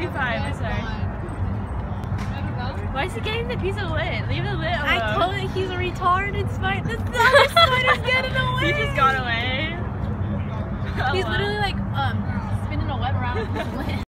be fine. Sorry. Why is he getting the piece of lid? Leave the lid alone. I told him he's a retarded spider. The other spider's getting away. He just got away. He's literally like spinning a web around his lid.